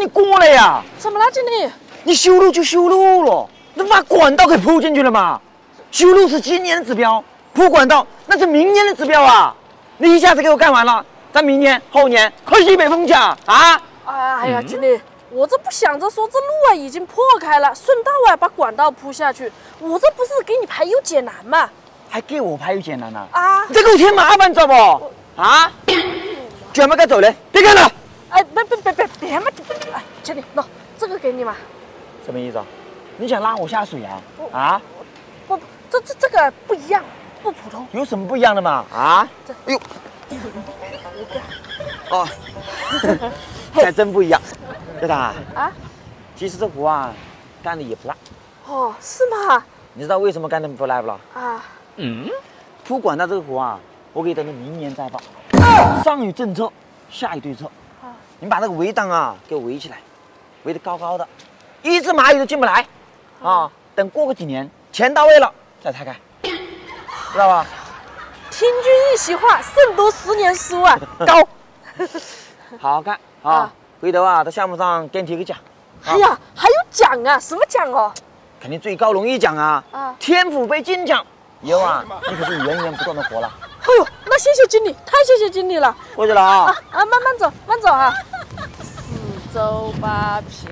你过来呀！ 怎么了，经理？ 你修路就修路了，你把管道给铺进去了嘛？修路是今年的指标，铺管道那是明年的指标啊！你一下子给我干完了，咱明年、后年可西北风强啊！ 哎呀，经理，我这不想着说这路啊已经破开了，顺道啊把管道铺下去，我这不是给你排忧解难吗？ 还给我排忧解难呢？ 啊！ 你这给我添麻烦，知道不？啊！卷毛该走了，别干了！ 哎，别嘛！哎，经理，喏，这个给你嘛。 什么意思啊？你想拉我下水啊？啊？ 不，这个不一样，不普通。 有什么不一样的嘛？啊？哎呦！哦，还真不一样。队长啊，其实这活啊，干的也不赖。 哦，是吗？ 你知道为什么干的不赖不啦？ 啊， 铺管道这个活啊，我可以等到明年再报。上有政策，下有对策。你把那个围挡啊给我围起来，围得高高的，一只蚂蚁都进不来。啊，等过个几年，钱到位了再拆开，知道吧？ 听君一席话，胜读10年书啊！高， 好好干啊！回头啊，在项目上给你提个奖。 哎呀，还有奖啊？什么奖哦？ 肯定最高荣誉奖啊！天府杯金奖。以后啊，你可是源源不断的活了。 哎呦，那谢谢经理，太谢谢经理了。 过去了啊！ 慢慢走，慢走哈。4周8平。